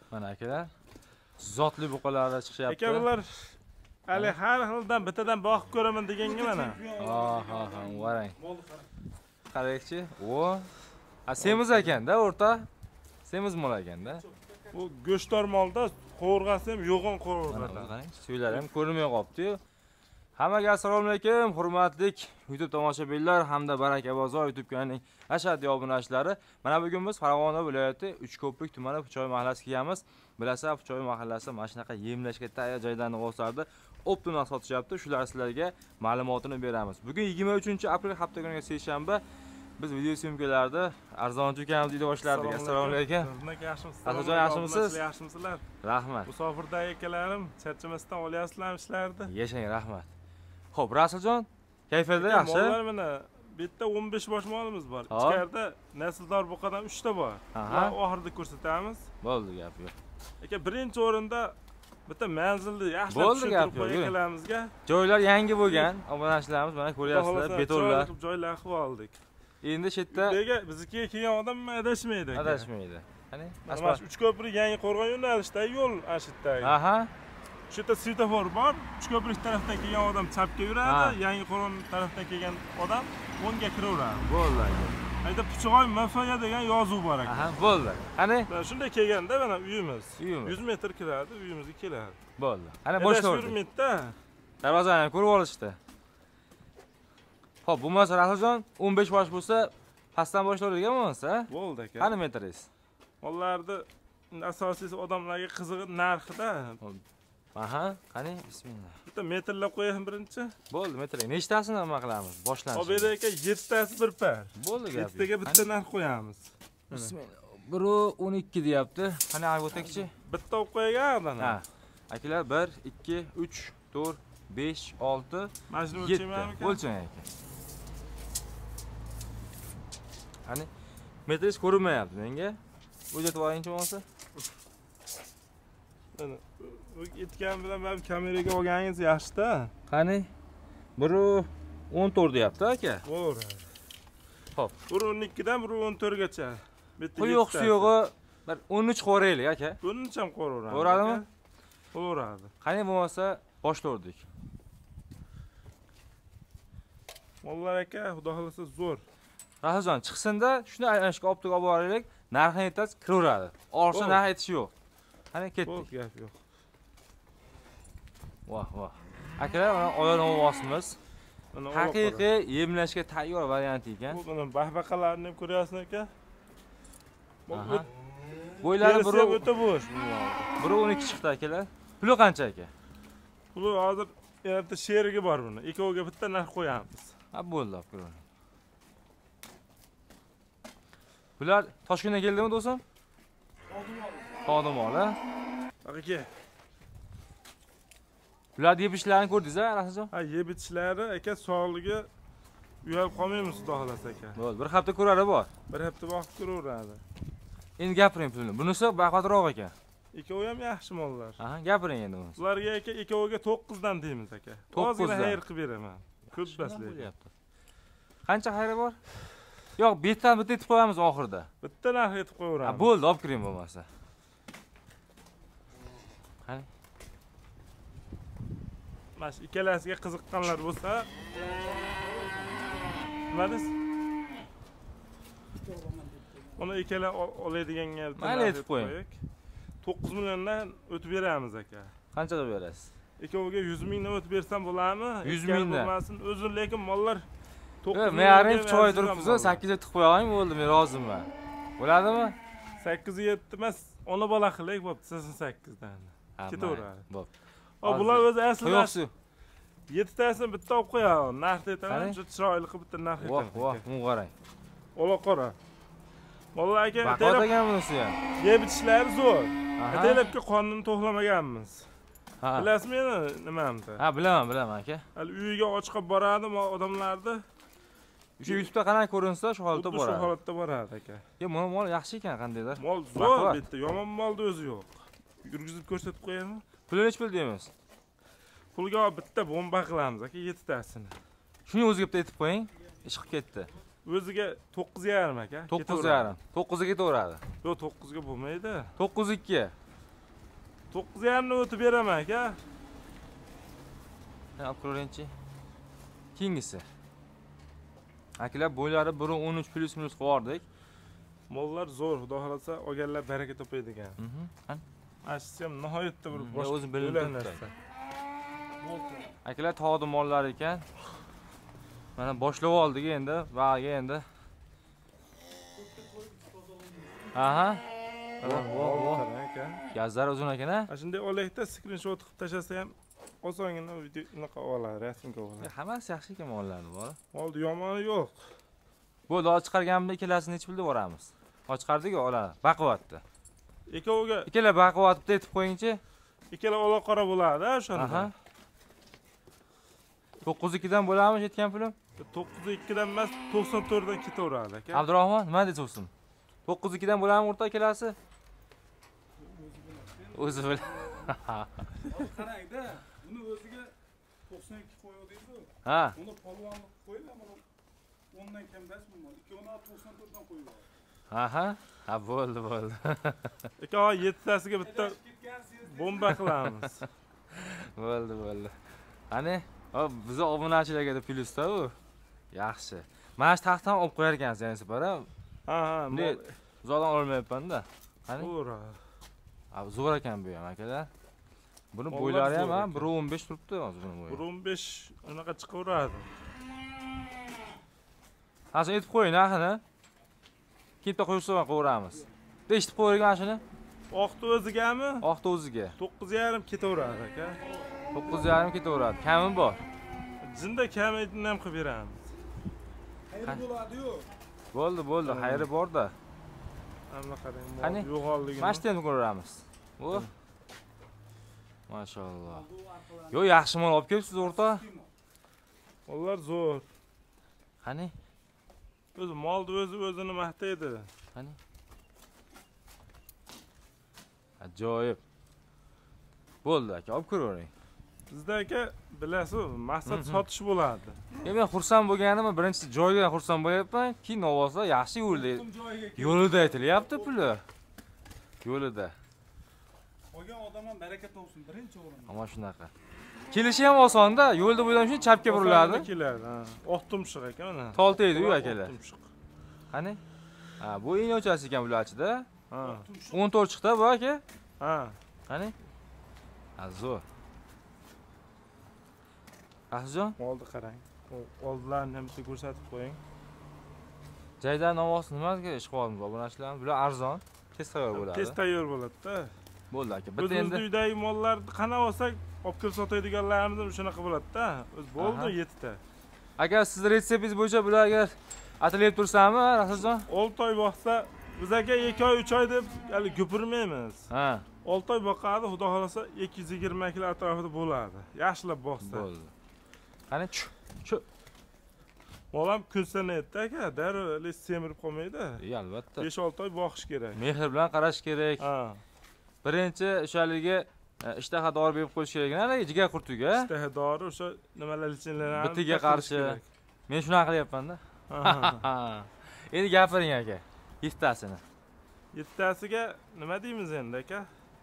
Mana akalar. Zotli buqalarga chiqyapti. Aka bular hali har xildan bittadan boqib ko'raman deganga mana. Ha, qarang. Qaraychi. O. Semiz ekanda, o'rta. Semiz mol ekanda. Bu go'shtdor molda qo'rg'asi ham yo'g'on qo'rg'adi. Qarang, suylar ham ko'rinmay qolibdi-yu. Hammaga assalomu alaykum, hurmatli YouTube tomoshabinlar hamda Baraka bozor YouTube kanalining ashaddiy obunachilari. Mana bugun biz Farg'ona viloyati Uchko'prik tumani Puchoy mahallasiga kelamiz. Bilasizlar, Puchoy mahallasi mana shunaqa yemlashga tayyor joylarni o'sardi. Optimdan sotishyapti. Shular sizlarga ma'lumotini beramiz. Bugun 23-aprel hafta kuniga seshanba. Biz video syomkalarda arzonchi ukamni uyda boshladik. Assalomu alaykum. Yaxshimisiz? Yaxshimisiz? Yaxshimisizlar? Rahmat. Musofirdagi akalarim charchamasdan olyapsizlarmi ishlarni? Yashang, rahmat. Xo'p, Rasuljon, kayfiyatlar yaxshi? Mollar mana bu yerda 15 bosh molimiz bor. Ichkarida nasldor buqadan 3 ta bor. Ular oxirida ko'rsatamiz. Bo'ldi, gap yo'q. Aka, birinchi o'rinda bitta manzilni yaxshi bo'ldi, gap yo'q. Akalarimizga Joylar yangi bo'lgan. Obunachilarimiz mana ko'ryapsizlar, betonlar. Joylar qilib oldik. Endi shu yerda bizga kelgan odam adashmaydi. Adashmaydi. Qani? Mana shu Uchko'prik yangi qo'rg'on yo'nalishdagi yo'l ashitdagi. Aha. Shu yerda svetofor bor. Uchko'prik tarafdan kelgan odam chapga yuradi, yangi qo'rg'on tarafdan kelgan odam o'ngga kiraveradi. Bo'ldi. Ayda Puchoy MFA degan yozuv bor ekan. Aha, bo'ldi. Qani? Shunday kelganda mana uyimiz. 100 metr kiradi, uyimizga keladi. Bo'ldi. Qani boshlayverdik. Darvozani ham ko'rib olishdi. Xo'p, bo'lmasa Rasuljon 15 yosh bo'lsa, pastdan boshlaydigan bo'lsa, bo'ldi aka. Qani metringiz? Mollarni asosiysi odamlarga qizig'i narxida. Aha, qani, bismillah. Bitta metrlab qo'yaymi birinchi? Bo'ldi, metr. Nechtasini nima qilamiz? Boshlanish. Hop, aka 7 tasi bir par. Bo'ldi gap. 7 taga bitta narx qo'yamiz. Bismillah. Biri 12 deyapti. Qani olib o'takchi? Bitta olib qo'ygan odam. Ha. Akalar 1, 2, 3, 4, 5, 6, Majnun o'lchamaymi? O'lchang aka. Qani, metringiz ko'rinmayapti menga. O'jatib olingchi bo'lsa. Mana yetgan bilan men kameraga olganingiz yaxshi-da. Qani? Biri 14 deyapti aka. Bo'ladi. Xo'p. Biri 12 dan biri 14 gacha. Quyuq suyug'i bir 13 qo'raylik aka. 13 ham qo'raveramiz. Bo'ladimi? Bo'laveradi. Qani bo'lmasa boshlardik. Mollar aka, xudo xolasa zo'r. Rasuljon chiqsinda shuni aylanishga olib boraylik, narxini aytasiz, kiraveradi. Orsa narx aytish yo'q. Qani ketdik. Gap yo'q. Voh. Akalar, mana oyoqni olibmiz. Haqiqiy yemlashga tayyor variant ekan. Bu mana bahbaqalarni ham ko'ryapsizmi aka? Bo'ylari biri o'ta bo'sh. Biri 12 chiqdi akalar. Puli qancha aka? Puli hozir yana sherigi bor buni. Ikkoviga bitta narx qo'yamiz. Ha, bo'ldi, ko'ring. Bular Toshkentdan keldimi do'stim? Xodim ol, ha? Aka. Bular yeb ishlarini ko'rdingiz-a, Rasuljon? Ha, yeb ichishlari aka sog'ligi uyalib qolmaymiz, xudo xolasa aka. Bo'ldi, bir hafta ko'radi bor. Bir hafta vaqt ko'raveradi. Endi gapiring pulni. Bunisi baqatroq ekan. Ikkovi ham yaxshi mollar. Aha, gapiring endi uni. Ularga aka ikkoviga 9 dan deymiz aka. 9 dan xayr qilib beraman. Ko'p baslayapti. Qancha xayri bor? Yo'q, betdan bitta aytib qo'yamiz oxirida. Bitta narx aytib qo'yaveramiz. Ha, bo'ldi, olib kiring bo'lmasa. Qani? Mana shu ikkalasiga qiziqqanlar bo'lsa, nima deysiz? Uni ikkala oladigan mayli aytib qo'ying. 9 milliondan o'tib beramiz aka. Qanchaga berasiz? Ikkoviga 100 mingdan o'tib bersam bo'ladimi? 100 mingdan bo'lmasin, o'zim lekin mollar 9 million choy turibsiz, 8 ga tiqib qo'ying, bo'ldi, men roziman. Bo'ladimi? 8 7 emas, ona bola qilaylik, bo'pti, sizin 8 dan. Ketaveradi. Bo'pti. Hop, bular o'zi aslida 7 tasini bitta olib qo'yaman. Narx aytaman, shu chiroyli qilib bitta narx aytaman. Voh, bu qarang. Ola qora. Mollar aka, baqadegan bunisi ham. Yeb ichishlari zo'r. Atalabga qonini to'xlamaganmiz. Bilasizmi nimamda? Ha, bilaman aka. Hali uyiga och qolib boradi odamlarni. O'sha YouTube'da qanaqa ko'rinsa, shu holatda boradi. Shu holatda boradi aka. Mol yaxshi ekan qandaydir. Mol zo'r bitta, yomon molda o'zi yo'q. Yurgizib ko'rsatib qo'yaymi? Puli nech pul deymiz? Pulga bitta bomba qilamiz aka, 7 tasini. Shuni o'ziga bitta aytib qo'ying, ish qilib ketdi. O'ziga 9.5 aka. 9.5. 9 ga ketaveradi. Yo'q, 9 ga bo'lmaydi. 9.2. 9,5 ni o'tib beraman aka. Olib ko'ringchi. Keyingisi. Akalar bo'ylari 1.13 plus minus qo'yardik. Mollar zo'r, xudo xolasa olganlar baraka topaydi ekan. Qani? Ashsi ham nihoyatda bir boshqa o'zim bilinib narsa. Akalar tog'di mollar ekan. Mana boshlab oldik endi, bag'ga endi. Aha. Gazlar uzun ekan-a? Shunday olayda screenshot qilib tashlasa ham osongina video unaqa oladi, rasmga oladi. Hammasi yaxshi ekan mollarni bor. Molda yomoni yo'q. Bo'ldi, olib chiqarganimda ikkalasini necha pulda boramiz? Olib chiqardik-ku, oladi. Baquvvatda. Ikkoviga ikkala baquvvat deb aytib qo'yingchi. ikkala ola qora bo'ladi, o'shanda. Aha. 9.2 dan bo'lamiz aytgan pulim? 9.2 dan emas, 94 dan ketaveradi aka. Abdurahmon, nima deysiz? 9.2 dan bo'lami o'rta ikkalasi? O'zi bilan. Qarang-da, buni o'ziga 92 qo'yadi-ku. Ha. Uni polvonlik qo'ydi, mana 10 dan kamdash bo'lmadi. 94 dan qo'ydi. Aha. Ha, bo'ldi. Aka, 7tasiga bitta bomba qilamiz. Bo'ldi. Qani, hop, biz obunachilarga da plyusda u. Yaxshi. Mana shu taxtdan olib qo'yar ekansiz, yani separa. Ha, bunday uzoqdan olmayapman-da. Qani? To'g'ri. Abi zo'r ekan bu ham akalar. Buni bo'ylari ham 1.15 turibdi hozir buni bo'yi. 1.15 unaqa chiqaveradi. Hozir aytib qo'ying narxini. Keyin qo'ysa qo'yamiz. Eshitib qo'ygan shuni. Oqni o'zigami? Oqni o'ziga. 9.5 ketaveradi aka. 9.5 ketaveradi. Kami bor. Jinda kamini ham qilib beramiz. Xayr bo'ladi-yu. Bo'ldi, xayri bor-da. Amma qarang, Qani? yo'g'onligini. Mashten ko'ramiz. Bu. Mashalloh. Yo, yaxshi mol olib kelibsiz o'rta. Ular zo'r. Qani? O'zi molni o'zini maqtaydi. Qani? Ajoyib. Bo'ldi aka, olib ko'ravering. Bizda aka, bilasiz, maqsad sotish bo'ladi. Men xursand bo'lganimni birinchi joyga xursand bo'lyapman. Keyin ovozlar yaxshi yo'lida aytilyapti puli. Yo'lida. Qolgan odam ham baraka topsin, birinchi o'rinda. Ammo shunaqa. Kelishi ham osonda, yo'lda bo'ydan shuni chapga buriladi. Keladi, ha. Oq tumshuq ekan mana. Toltaydi-yu akalar. Tumshuq. Qani? Ha, bu eng o'chasi ekan bularchida. Ha. 14 chiqdi bu aka. Ha. Qani? Ha, zo'r. Ahjon, Molni qarang. Oldlarni ham bitta ko'rsatib qo'ying. Jaydan ovoz nimaga ish qilamiz obunachilarimiz? Bular arzon, tez tayyor bo'ladi. Tez tayyor bo'ladi-da. Bo'ldi aka. Bitta Biz endi uydagi mollarni qana olsak, olib kelib sotadiganlarimiz ham shunaqa bo'ladi-da. O'z bo'ldi 7 ta. agar siz retseptingiz bo'yicha bularga atalib tursami, Rasuljon? 6 oy boqsa, biz aka 2 oy, 3 oy deb hali gupirmaymiz. Ha, 6 oy boqadi, xudo xolasa 220 kilo atrofida bo'ladi. Yaxshilab boqsa. bo'ldi. Qani, chu. Molam kun sanaydi aka, darrov semirib qolmaydi. Albatta. 5-6 oy boqish kerak. Mehr bilan qarash kerak. Ha. Birinchi o'shaligi ishtaha dori berib qo'yish kerak. Jigar qurtiga. Ishtaha dori o'sha nimalar lichinlarni Bitiga qarshi. Men shunaqa qilyapman-da. Endi gapiring aka. 7 tasini. 7 tasiga nima deymiz endi aka?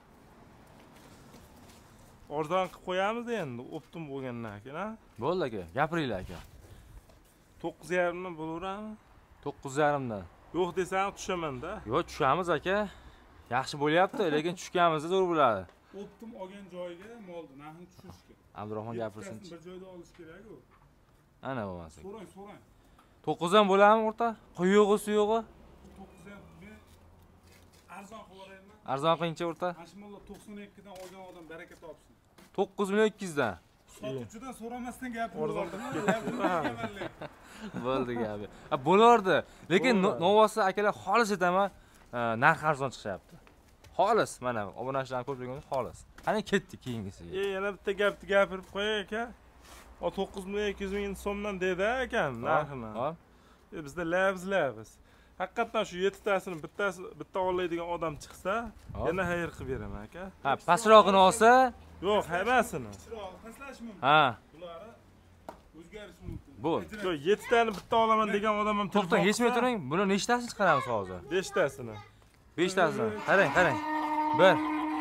Arzon qilib qo'yamiz endi, optim bo'lgandan keyin. Bo'ldi aka, gapiringlar aka. 9.5 dan bo'laveradimi? 9.5 dan. Yo'q desam tushaman-da. Yo'q, tushamiz aka. Yaxshi bo'lyapti, lekin tushganimizda zo'r bo'ladi. Optim olgan joyiga molni narxini tushirish kerak. Abdurahmon gapirsin. Bir joyda olish kerak-ku. Ana bo'lmasa. So'rang. 9 dan bo'ladimi o'rta? Quyug'i, suyug'i? 9 men arzon qilaverayman. Arzon qilingcha o'rta. Hashimullo 92 dan olgan odam baraka topsin. 9.200 dan. Sotuvchidan so'ramasdan gapirib Arzon bo'lardi. Bo'ldi gapi. Bo'lardi. Lekin novosi akalar xolis aytaman, narx arzon chiqyapti. Xolis, mana obunachilarning ko'pligiga xolis. Qani ketdik keyingisiga. Yana bitta gapni gapirib qo'yay aka. O 9.200 ming so'mdan dedi ekan narxini. Hop. Bizda labs. Haqiqatan shu 7 tasini bitta oladigan odam chiqsa, yana xayr qilib beraman aka. Ha, pastrog'ini olsa, yo'q, hammasini. Paslash mumkin. ha, Bularni o'zgarish mumkin. bo'ldi. Yo'q, 7 tani bitta olaman degan odam ham To'xtang, yechmay turing. Buni nechtasini chiqaramiz hozir? 5 tasini. 5 tasini. Qarang. 1,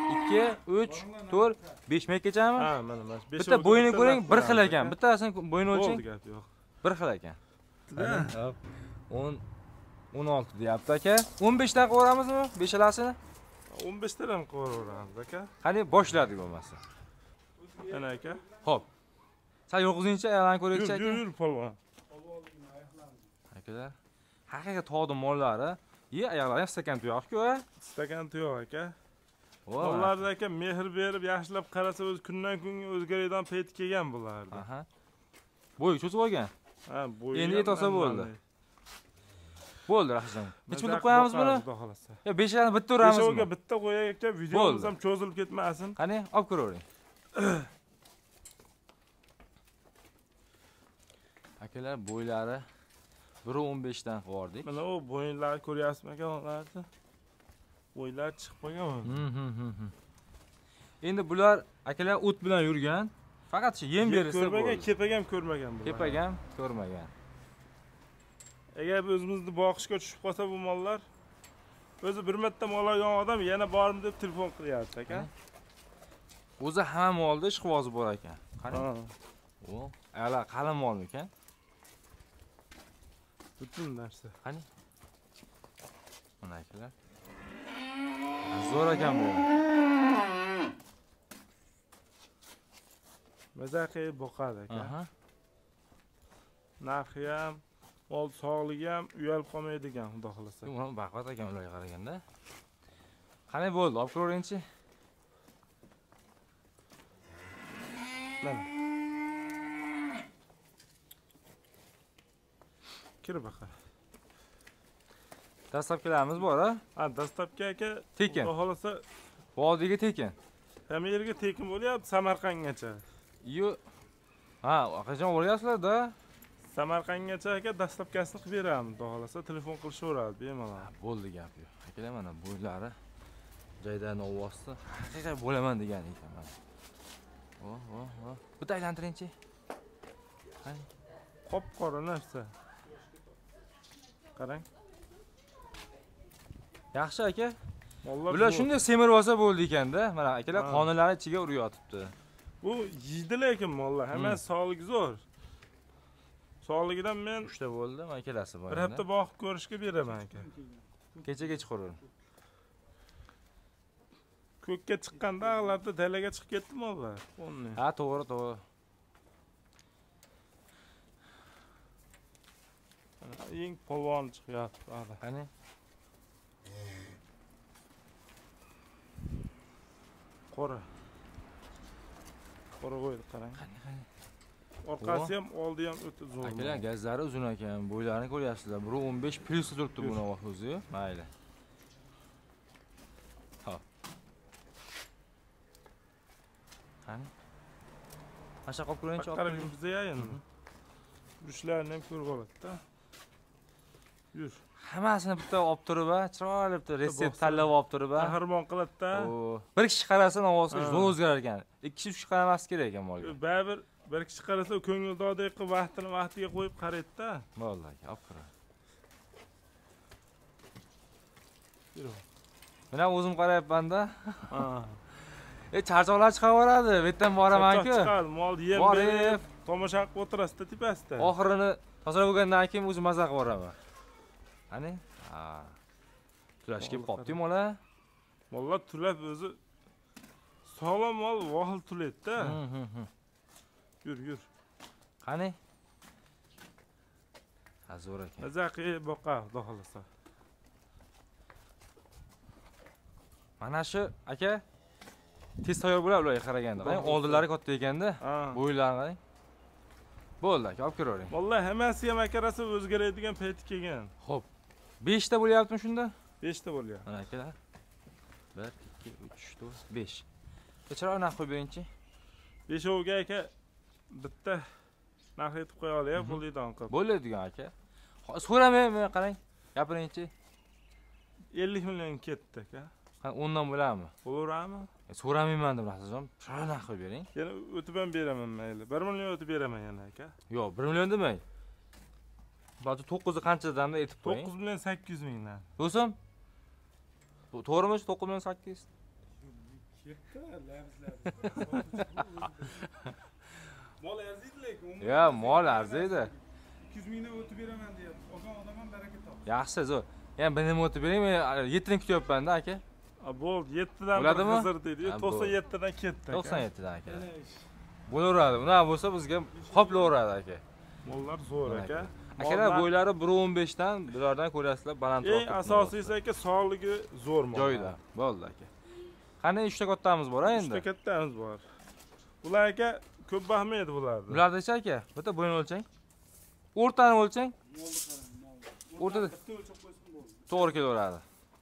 2, 3, 4, 5 mekachami? Ha, mana mana. Bitta bo'yini ko'ring, bir xil ekan. Bittasini bo'yini o'lching. Bo'ldi gap yo'q. Bir xil ekan. Hop. 10 16 deyapti aka. 15 dan qo'yamizmi? Beshalasini? 15 tadan qo'yaveramiz aka. Qani boshladik bo'lmasa. Ana aka. Xo'p. Sal yurg'izincha aylanib ko'raychi aka. Yur, polvon. Akalar. Haqiqiy tog'ning mollari. Oyoqlari ham stakan tuyoq-ku, a? Stakan tuyoq aka. Voy. Ularga aka mehr berib, yaxshilab qarasa o'z kundan kunga o'zgaradigan payti kelgan bulardi. Aha. Bo'y cho'zib olgan. Ha, bo'yi. Endi yetolsa bo'ldi. Bo'ldi, rahmat. Necha pul qo'yamiz buni? Yo, 5 dan bitta uramizmi? Beshovga bitta qo'yay aka, videomiz ham cho'zilib ketmasin. Qani, olib ko'ravering. Akalar, bo'ylari 1.15 dan qo'yardik. Mana o bo'yinlarni ko'ryapsizmi aka, ularni? Bo'ylar chiqib qolgan. Endi bular akalar o't bilan yurgan. Faqat yem bersa ko'rmagan, kepak ham ko'rmagan bular. Kepak ham ko'rmagan. Agar o'zimizni boqishga tushib qolsa bu mollar, o'zi bir marta mol olgan odam yana bormi deb telefon qilyapti aka. O'zi hamma molda ishqibozi bor ekan. Qani. O, ala qalin molmikan? Butun narsa. Qani? Mana akalar. Zo'r ekan bu. Mazaqi boqadi aka. Aha. Narxi ham, mol sog'ligi ham uyalib qolmaydigan, xudo xolasa. Uni baqvat ekan ularga qaraganda. Qani bo'ldi, olib ko'ringchi. Mana. Kir baqa. Dastlabkilarimiz bor, a? Ha, dastlabki aka, Tekin. xudo xolasa, Vodiyga tekin. hamma yerga tekin bo'lyapti, Samarqandgacha. Yo. Ha, qachon o'rayapsizlar-da? Samarqandgacha aka dastlabkasini qilib beramiz, xudo xolasa, telefon qilishaveradi bemalol. Bo'ldi gap yo'q. Akalar mana bo'ylari joydan ovozdi. Haqiqat bo'laman degan ekan mana. Oh. Bitta aylantiringchi. Qani. Qop-qora narsa. Qarang. Yaxshi aka. Mollar Bular shunday semirib olsa bo'ldi ekanda. Mana akalar qonunlari ichiga urib yotibdi. bu yeydi lekin mollar, hamma sog'ligi zo'r. Sog'ligidan men 3 ta bo'ldi, mana kelasi bor. bir hafta boqib ko'rishga beraman aka. Kechaga chiqaver. Ko'kka chiqqanda ag'larda dalaga chiqib ketdi mollar. Ha, to'g'ri. Eng polvon chiqyapti hali. Qani? Qora qo'ydi, qarang. Qani. Orqasi ham, oldi ham o'ta zo'r. Akalar gazlari uzun ekan, bo'ylarini ko'ryapsizlar. 1.15 plus turibdi buni o'zi. Mayli. Xo'p. Qani? Masha qolib ko'ringchi, olib Qarang bizda endi. Yurishlarni ham ko'rib oladi-da. Yur. Hammasini bitta olib turib, chiroyli bitta retsept tanlab olib turib, Qahramon qiladi-da. Bir kishi qarasa ovozga zo'r o'zgarar ekan. 2 kishi 3 kishi qaramas kerak ekan molga. Baribir bir kishi qarasa ko'ngildodek qilib vaqtiga qo'yib qaraydi-da. Bo'ldi aka, olib qara. Yur. Mana o'zim qarayapman-da. Charchoqlar chiqaveradi. Bu yerdan boraman-ku. Chiqadi, mol yem berib, tomosha qilib o'tirasizda tepasida. Oxirini tozalab bo'lgandan keyin o'zim maza qilib boraman. Qani? Ha. Tulash kelib qopti mola. Mollar tulab o'zi sog'lom mol vohil tulaydi-da. Yur. Qani? Ha, zo'r ekan. Mazaqi boqa, xudo xolasa. Mana shu aka tez tayyor bo'ladi ularga qaraganda. Qarang, oldinlari katta ekanda. Bo'ylari qarang. Bo'ldi aka, olib ko'ravering. Vallahi hammasi ham akarasi o'zgaradigan payti kelgan. Xo'p. 5 ta bo'lyaptimi shunda? 5 ta bo'lyapti. Mana akalar. 1 2 3 4 5. Kechiroq narx qo'yib beringchi. 5ovga aka bitta narx aytib qo'ya olay, bo'ladigan qilib. Bo'ladigan aka. So'ramayman, qarang. Gapiringchi. 50 million ketdi aka. Qani 10 dan bo'ladimi? Bo'laverami? So'ramayman deb Rasuljon. Shunday narx qo'yib bering. Yana o'tib ham beraman mayli. 1 million o'tib beraman yana aka. Yo'q, 1 million demang. Ba'zi 9 qanchadan da aytib qo'ying. 9 million 800 mingdan. Do'stim. To'g'rimi? 9 million 800. Ketdi, labizladi. Mol arziydi lekin. Ya, mol arziydi. 200 mingdan o'tib beraman deyapti. Olgan odam ham baraka topdi. Yaxshi, zo'r. Yani bir nima o'tib bering, men 7 ni kutyapman-da aka. Bo'ldi, 7dan Bo'ladimi? xizr dedi. Ha, 97dan ketdi. 97 dan aka. Ana ish. Bo'laveradi. Unaqa bo'lsa bizga qoplaveradi aka. Mollar zo'r aka. Akalar bo'ylari 1.15 dan, bulardan ko'rasizlar balandroq. Eng asosiysi aka sog'ligi zo'r mol. joyida. Bo'ldi aka. Qani 3 ta kattamiz bor endi. 3 ta kattamiz bor. Bular aka ko'p bahmaydi bularni. Bulardachi aka, bitta bo'yin o'lchang. O'rtani o'lchang. Molni qarang, molni. O'rtada bitta o'lchab qo'ysin bo'ldi. to'g'ri kelaveradi.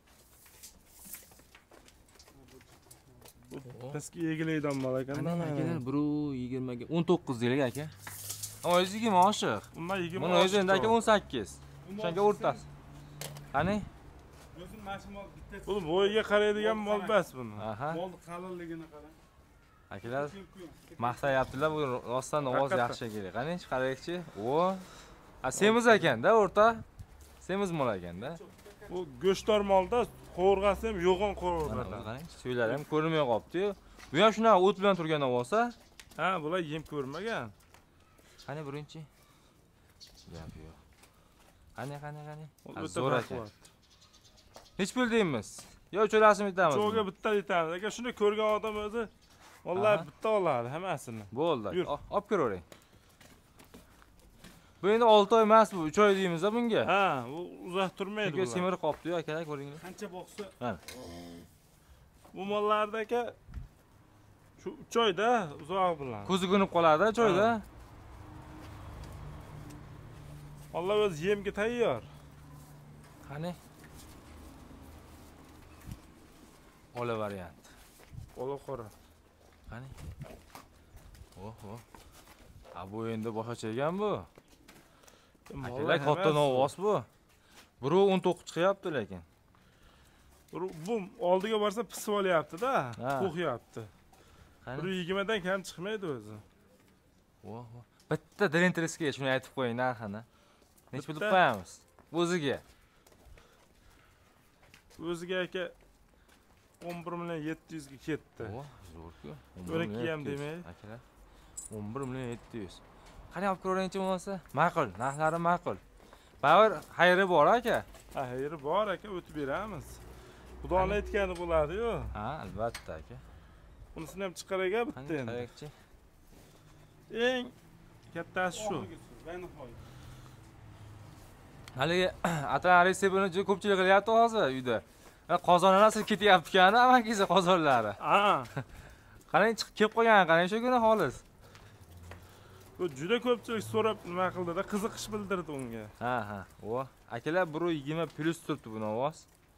Eski yegilaydan mol ekanda. Akalar 1.20 ga 19 deylik aka. Ammo 120 oshiq. Bundan 20. Buni o'zi endi aka 18. O'shanga o'rtasi. Qani? O'zim mashmol bitta. Bu bo'yiga qaraydigan mol bas buni. Aha. Molni qalinligini qarang. Akalar maqtayaptilar, bu rostdan ovoz Haqiqatan. yaxshi kerak. Qani qaraychi. O. Semiz ekanda, o'rta. Semiz mol ekanda. Bu go'shtdor molda qo'rg'asi ham yo'g'on qo'rg'adi. Qarang, suylari ham ko'rinmay qolibdi-yu. Bu ham shunaqa o't bilan turgan bo'lsa, Ha, bular yem ko'rmagan. qani birinchi? Gap yo'q. Qani. O'ta Zo'r aka. baquvvat. Hech pul deymiz. Yo cho'lasini bitamiz. Cho'ga bitta yetamiz. Aka shuni ko'rgan odam o'zi vallahi Aha. bitta oladi hammasini. Bo'ldi. Yur. Olib ko'ravering. Bu endi 6 oy emas, bu 3 oy deymiz-a bunga. Ha, u uzoq turmaydi Chunki bular. semirib qolibdi-yu, akalar ko'ringlar. Qancha boqsa, Mana. Bu mollarda aka shu 3 oyda uzoq bilan. Ko'zi ko'nib qoladi joyda. Alloh o'z yemga tayyor. Qani? Ola variant. Ola qora. Qani? Oho. Ha bu endi boshqacha ekan bu. Akalar katta novoz bu. 1.19 chiqyapti lekin. Bu oldiga borsa pisib olyapti-da, Ha. qo'qyapti. Qani? 120 dan kam chiqmaydi o'zi. Oho. Bitta Drentriskiga shuni aytib qo'ying narxini. Nech pul deb Bitta? qo'yamiz? O'ziga. O'ziga aka 11 million 700 ga ketdi. O, zo'r-ku. 12 ham demay. Akalar. 11 million 700. Qani olib ko'ringchi bo'lmasa? Ma'qul, narxlari ma'qul. Baribir xayri bor aka. Ha, xayri bor aka, o'tib beramiz. Xudoning aytgani bo'ladi-yu. Ha, albatta aka. Unisini ham chiqaraga bitta Qani endi. qaraychi. Eng kattasi shu. Baynihoy. Haligi atan reseptini juda ko'pchilik qilyapti hozir uyda. Qozonlar asl ketyapti-kani, amakisi qozonlari. Ha, Qarang chiqib kelib qolgan, qarang shu kuni xolis. bu juda ko'pchilik so'rab nima qildida, qiziqish bildirdi unga. Ha. O, akalar 1.20 plus turibdi bu ovoz.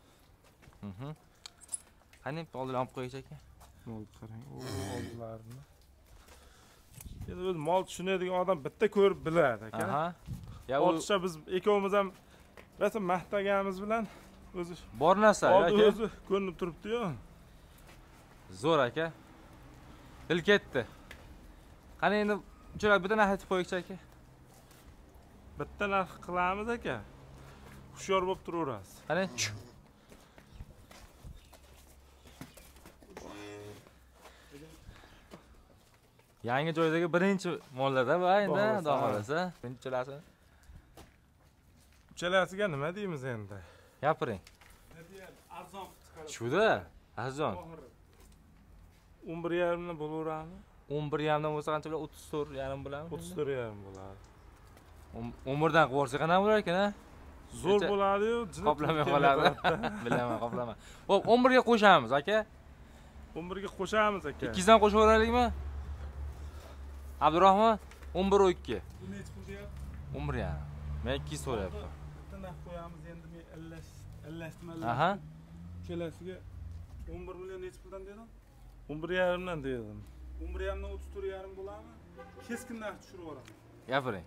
Qani oldin olib qo'yish aka. Molni qarang, o oldilarini. Endi o'zi mol tushunadigan odam bitta ko'rib biladi aka. Aha. Ya u Ortiqcha biz ikkovimiz ham rosa maqtaganimiz bilan o'zi bor narsa oldi aka. o'zi ko'rinib turibdi-yu. Zo'r aka. Dil ketdi. Qani endi cho'rak bitta narx aytib qo'yingchi aka. Bitta narx qilamiz aka. Hushyor bo'lib turaverasiz. Qani. Yangi joydagi birinchi mollarda bu endi, Xohlasa. xudo xolasa. Birinchilarsi. Uchalasiga nima deymiz endi? Gapiring. Arzon chiqarib. Shuda, arzon. 11,5 dan bo'laveradi. 11 dan bo'lsa qancha bo'ladi? 34 yarim bo'ladimi? 34,5 bo'ladi. 11 dan qilib qana bo'lar ekan, a? Zo'r Necha- bo'ladi-yu, Qoplamay qoladi. Bilaman, qoplaman. Xo'p, 11 ga qo'shamiz aka. 11 ga qo'shamiz aka. 2 dan qo'shaveraylikmi? Abdurahmon 11 o 2. Bu nech pul deyapti? 11 yarim. Men 2 so'rayapman. Bitta narx qo'yamiz endi men illashdim. Aha. Uchalasiga 11 million nech puldan dedim? 11,5 dan dedim. 11,5 dan 34,5 bo'ladimi? Keskin narx tushirib yuboraman. Gapiring.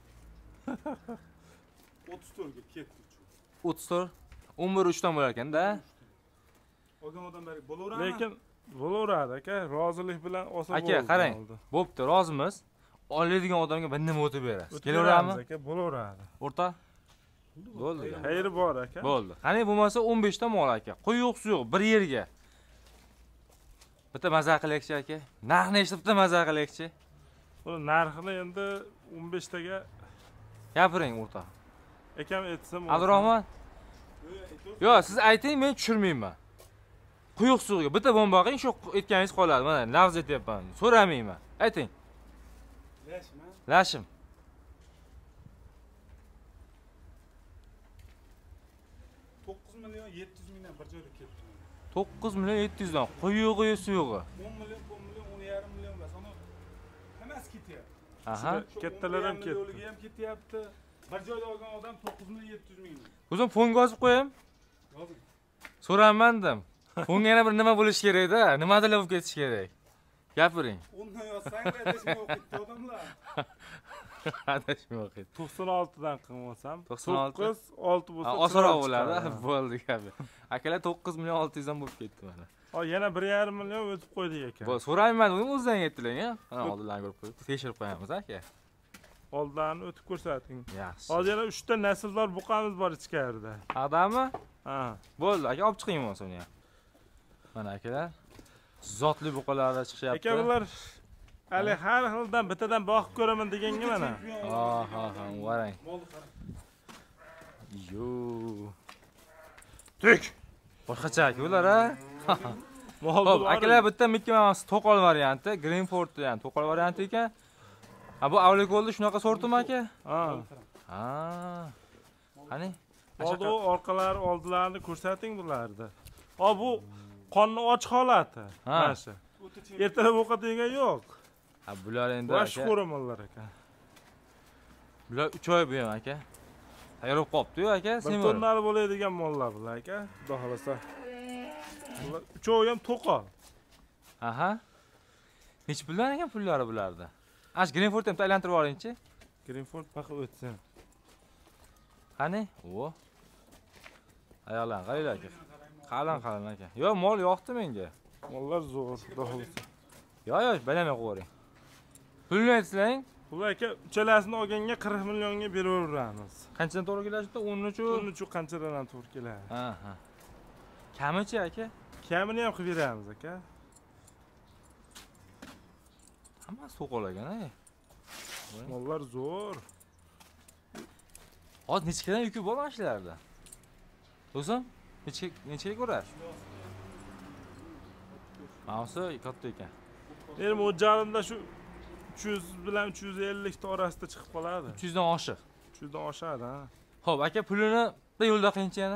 34 ga ketdi. 34 11 3 dan bo'lar ekan-da. Olgan odam bari bo'laveradimi? Lekin bo'laveradi aka, rozilik bilan olsa bo'ldi. Aka, qarang. Bo'pti, rozimiz. Oladigan odamga bir nima o'tib berasiz. Kelaveradimi? aka, bo'laveradi. O'rta? Bo'ldi. Xayri bor aka. Bo'ldi. Qani bo'lmasa 15 ta mol aka. Quyuq suyuq bir yerga. Bitta maza qilaylikchi aka. Narxni eshitib bitta maza qilaylikchi. Buni narxini endi 15 taga Gapiring o'rtoq. akam aytsam. Abdurahmon. Yo, siz ayting, men tushirmayman. Quyuq suvga bitta bomba qo'ying, shu aytganingiz qoladi. Mana lafz aytyapman. So'ramayman. Ayting. Lashma. Lashim. 9 million 700 mingdan bir joyda ketdi. 9 million 700 dan quyug'i suyug'i. 10 million, 10 million, 10,5 million emas. Uni hammasi ketyapti. Aha. Kattalar ham ketdi. Yo'liga ham ketyapti. Bir joyda olgan odam 9 million 700 ming. O'zim fonga yozib qo'yim. Yozing. So'ramandim. Fonga yana bir nima bo'lish kerak-da? Nimadir bo'lib ketish kerak. Gapiring. Undan yozsang, adashmay o'qitdi odamlar. Adashmay o'qiydi. 96 dan qilmasam, 96. 9 6 bo'lsa Osonroq bo'ladi. Bo'ldi gapi. Akalar 9 million 600 dan bo'lib ketdi mana. Hop, yana 1,5 million o'tib qo'ydik ekan. Bu so'rayman, o'zingizdan aytdilar-a? Mana oldinlarni ko'rib qo'yib, tekshirib qo'yamiz aka. Oldinlarni o'tib ko'rsating. Yaxshi. Hozir yana 3 ta nasllar buqamiz bor ichkarida. Adammi? Ha. Bo'ldi, aka olib chiqing bo'lsa-ni. Mana akalar zotli buqalarda chiqyapti. Aka bular hali har xildan bittadan boqib ko'raman deganga mana. Ha, varang. Molni qarang. Yo. Tek. Boshqacha aka ular-a? Mol Xo'p, akalar bitta Mickey Mouse to'qol varianti, Greenford ham to'qol varianti ekan. Ha, bu avlikolda shunaqa sortimi aka? Ha. Ha. Qani? Oldi orqalari oldilarini ko'rsating bularni. Hop, bu qonni och holati. Mana shu. Ertalab o'qadigan yo'q. Ha, bular endi Bosh ko'ramanlar ekan. Bular 3 oy bu ham aka. Tayyorlab qopti-yu aka, Bir semir. tonnali bo'ladigan mollar bular aka. Xudo xolasa. Bular uchovi ham to'qol. Aha. Nech puldan ekan pullari bularda? Ash Greenford ham aylantirib oling-chi. Greenford paqa o'tsin. Qani? O. Ayollar, qaranglar aka. Qalin aka. Yo, mol yoqdi menga. Mollar zo'r, xudo xolasa. Yo, balamay qo'ying. Pulni aytsang, Bular aka uchalasini olganga 40 millionga beraveramiz. qanchadan to'g'ri keladi? 13. Buni chu qanchadan to'g'ri keladi? Aha. Kamichi aka? Kamini ham qilib beramiz aka. Hammasi to'qol ekan-a. Mollar zo'r. Hozir nechkadan yuki bor mashlarda? O'zim nechaga ko'rar? Mavsu katta ekan. Mening mo'ljalimda shu 300 bilan 350 ta orasida chiqib qoladi. 300 dan oshiq. 300 dan oshadi, ha. Xo'p, aka pulini bir yo'lda qilingchi yana.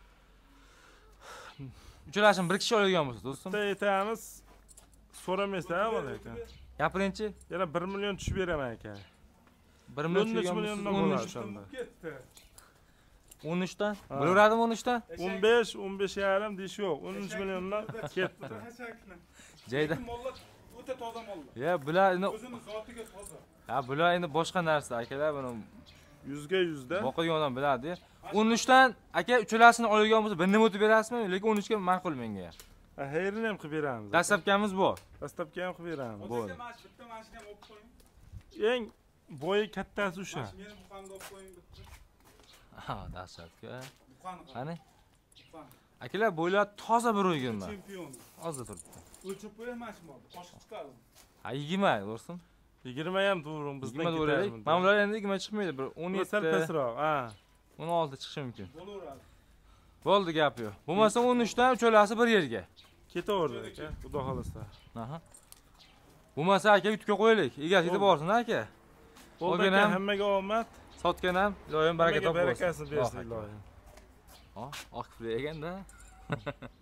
Uchrashim bir kishi oladigan bo'lsa, do'stim. Bitta aytamiz. So'ramaysan, bola aka. Gapiringchi. Yana 1 million tushib beraman aka. 1 million 13 tushgan milliondan bo'lsa, bo'ladi 13 o'shanda. Ketdi. 13 dan. Bo'laveradimi 13 dan? 15, 15 yarim deyish yo'q. 13 milliondan ketdi. Joyda. Mollar o'ta toza mollar. Ya, bular endi O'zini zotiga toza. ha, bular endi boshqa narsa, akalar, buni 100 ga 100 da. boqadigan odam biladi. 13 dan aka uchalasini oladigan bo'lsa, bir nima o'tib berasizmi? Lekin 13 ga ma'qul menga. Ha, hayrini ham qilib beramiz. Dastlabkamiz bor. Dastlabki ham qilib beramiz. Bo'ldi. Bitta mashina ham olib qo'ying. Eng bo'yi kattasi o'sha. Meni buqamga olib qo'ying bitta. Ha, dastlabki. Buqani qani? Qani? Buqani. Akalar, bo'ylar toza bir o'yginman. Chempion. Hozir turibdi. O'lchab qo'ying mashina. Qoshiq chiqadi. Ha, 20 do'stim. 20 ham to'g'ri bizdan 20 o'raylik. Mana bular endi 20 chiqmaydi, bir 17, sal pastroq, ha. 16 chiqishi mumkin. Bo'laveradi. Bo'ldi, gap yo'q. Bo'lmasa 13 dan uchalasi bir yerga. Ketaverdi aka, xudo xolasa. Aha. Bo'lmasa aka yutga qo'yaylik. Egasi yetib borsin aka. Bo'ldi Olgan aka, ham. hammaga omad. Sotgan ham, iloyim baraka Hammaga topib barakasini bersin iloyim. Ha, oq pul eganda.